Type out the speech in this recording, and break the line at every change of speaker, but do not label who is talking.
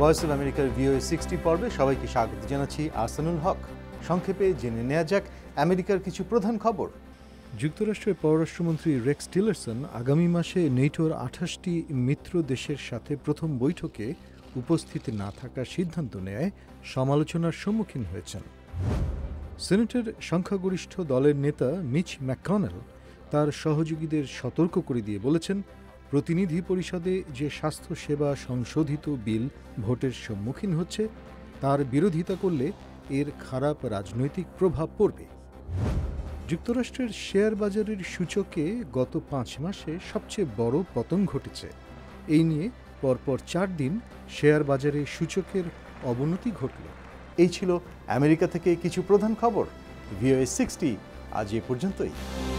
Voice of আমেরিকার VOA 60 পর্বে সবাইকে স্বাগত জানাচ্ছি। আহসানুল হক। সংক্ষেপে জেনে নেওয়া যাক আমেরিকার কিছু প্রধান খবর।
যুক্তরাষ্ট্রের পররাষ্ট্রমন্ত্রী রেক্স টিলারসন আগামী মাসে নেটোর 28টি মিত্র দেশের সাথে প্রথম বৈঠকে উপস্থিত না থাকার সিদ্ধান্ত নেয় সমালোচনার সম্মুখীন হয়েছেন। সিনেটের সংখ্যাগরিষ্ঠ দলের নেতা মিচ ম্যাককনেল তার সহযোগীদের সতর্ক করে দিয়ে বলেছেন, প্রতিনিধি পরিষদে যে স্বাস্থ্যসেবা সংশোধিত বিল ভোটের সম্মুখীন হচ্ছে তার বিরোধিতা করলে এর খারাপ রাজনৈতিক প্রভাব পড়বে। যুক্তরাষ্ট্রের শেয়ার বাজারের সূচকে গত 5 মাসে সবচেয়ে বড় পতন ঘটেছে। এই নিয়ে পরপর 4 দিন শেয়ার বাজারে সূচকের অবনতি ঘটল।
এই ছিল আমেরিকা থেকে কিছু প্রধান খবর। ভিওএ 60 আজ এ পর্যন্তই।